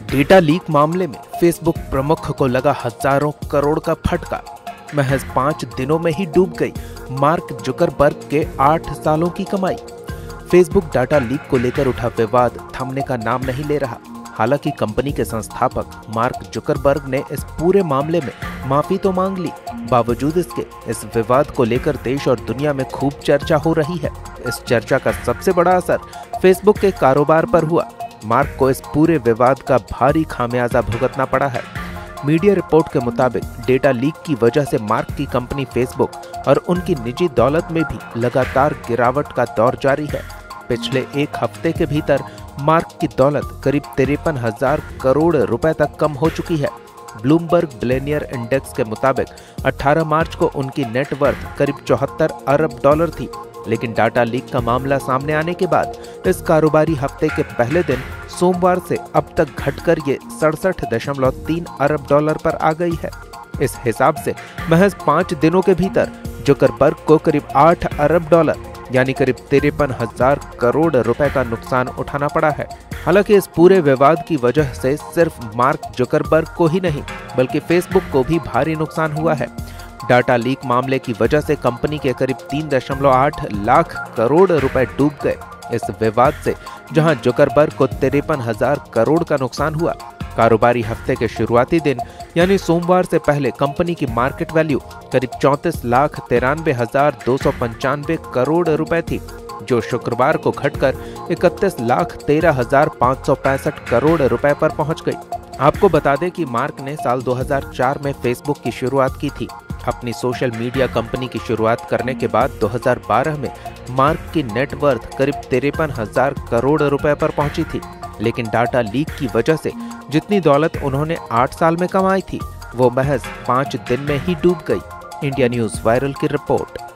Data leak मामले में Facebook प्रमुख को लगा हजारों करोड़ का फटका। महज 5 दिनों में ही डूब गई मार्क जुकरबर्ग के 8 सालों की कमाई। फेसबुक डाटा लीक को लेकर उठा विवाद थमने का नाम नहीं ले रहा। हालांकि कंपनी के संस्थापक मार्क जुकरबर्ग ने इस पूरे मामले में माफी तो मांग ली। बावजूद इसके इस विवाद को लेकर देश और दुनिया में खूब चर्चा हो रही है। इस चर्चा का सबसे बड़ा असर फेसबुक के कारोबार पर हुआ। मार्क को इस पूरे विवाद का भारी खामियाजा भुगतना पड़ा है। मीडिया रिपोर्ट के मुताबिक डेटा लीक की वजह से मार्क की कंपनी फेसबुक और उनकी निजी दौलत में भी लगातार गिरावट का दौर जारी है। पिछले एक हफ्ते के भीतर मार्क की दौलत करीब 53,000 करोड़ रुपए तक कम हो चुकी है। ब्लूमबर्ग बिलियनियर इंडेक्स के मुताबिक 18 मार्च को उनकी नेटवर्थ करीब 74 अरब डॉलर थी। लेकिन डाटा लीक का मामला सामने आने के बाद इस कारोबारी हफ्ते के पहले दिन सोमवार से अब तक घटकर ये 67.3 अरब डॉलर पर आ गई है। इस हिसाब से महज 5 दिनों के भीतर जुकरबर्ग को करीब 8 अरब डॉलर यानी करीब 53,000 करोड़ रुपए का नुकसान उठाना पड़ा है। हालांकि इस पूरे विवाद की वजह से सिर्फ मार्क जुकरबर्ग को ही नहीं बल्कि फेसबुक को भी भारी नुकसान हुआ है। डाटा लीक मामले की वजह से कंपनी के करीब 3.8 लाख करोड़ रुपए डूब गए। इस विवाद से जहां जुकरबर्ग को 53,000 करोड़ का नुकसान हुआ, कारोबारी हफ्ते के शुरुआती दिन यानी सोमवार से पहले कंपनी की मार्केट वैल्यू करीब 34,93,295 करोड़ रुपए थी, जो शुक्रवार को घटकर 31,13,565 करोड़ रुपए पर पहुंच गई। आपको बता दें कि मार्क ने साल 2004 में फेसबुक की शुरुआत की थी। अपनी सोशल मीडिया कंपनी की शुरुआत करने के बाद 2012 में मार्क की नेटवर्थ करीब 53,000 करोड़ रुपए पर पहुंची थी। लेकिन डाटा लीक की वजह से जितनी दौलत उन्होंने 8 साल में कमाई थी, वो महज 5 दिन में ही डूब गई। इंडिया न्यूज़ वायरल की रिपोर्ट।